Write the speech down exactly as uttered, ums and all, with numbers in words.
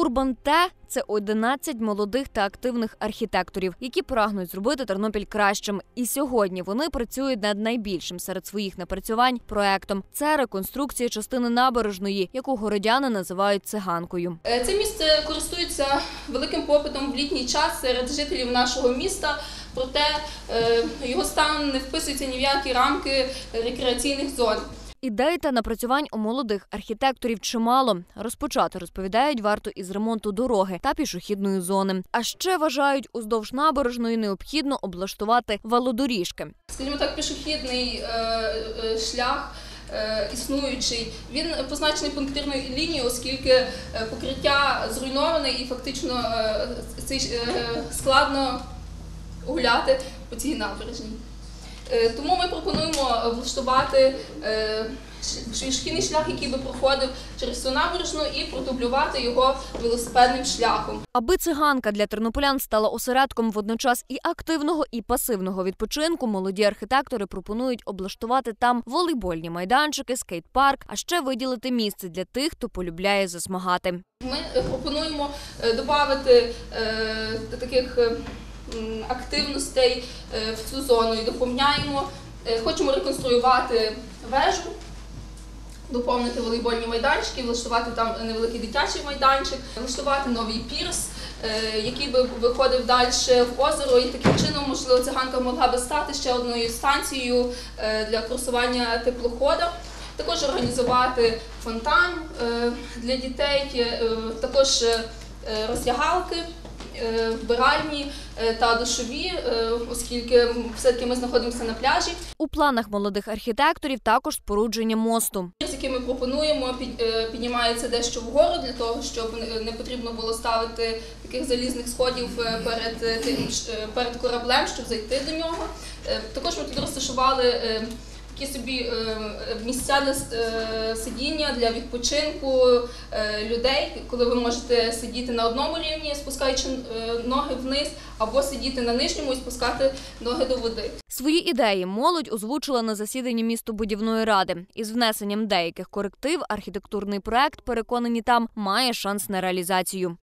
Урбанте – це одинадцять молодих та активних архітекторів, які прагнуть зробити Тернопіль кращим. І сьогодні вони працюють над найбільшим серед своїх напрацювань – проектом. Це реконструкція частини набережної, яку городяни називають циганкою. Це місце користується великим попитом в літній час серед жителів нашого міста. Проте його стан не вписується ні в які рамки рекреаційних зон. Ідей та напрацювань у молодих архітекторів чимало. Розпочати, розповідають, варто із ремонту дороги та пішохідної зони. А ще, вважають, уздовж набережної необхідно облаштувати велодоріжки. Скажімо так, пішохідний шлях існуючий, він позначений пунктирною лінією, оскільки покриття зруйноване і фактично складно гуляти по цій набережній. Тому ми пропонуємо влаштувати пішохідний шлях, який би проходив через цю набережну, і продублювати його велосипедним шляхом. Аби циганка для тернополян стала осередком водночас і активного, і пасивного відпочинку, молоді архітектори пропонують облаштувати там волейбольні майданчики, скейт-парк, а ще виділити місце для тих, хто полюбляє засмагати. Ми пропонуємо додати таких активностей в цю зону і доповняємо. Хочемо реконструювати вежу, доповнити волейбольні майданчики, влаштувати там невеликий дитячий майданчик, влаштувати новий пірс, який би виходив далі в озеро, і таким чином, можливо, циганка могла би стати ще одною станцією для курсування теплохода. Також організувати фонтан для дітей, також роздягалки, вбиральні та душові, оскільки все-таки ми знаходимося на пляжі. У планах молодих архітекторів також спорудження мосту, з яким ми пропонуємо, піднімається дещо вгору, для того, щоб не потрібно було ставити таких залізних сходів перед, перед кораблем, щоб зайти до нього. Також ми тут розташували такі собі місця для сидіння, для відпочинку людей, коли ви можете сидіти на одному рівні, спускаючи ноги вниз, або сидіти на нижньому і спускати ноги до води. Свої ідеї молодь озвучила на засіданні містобудівної ради. Із внесенням деяких коректив архітектурний проект, переконані там, має шанс на реалізацію.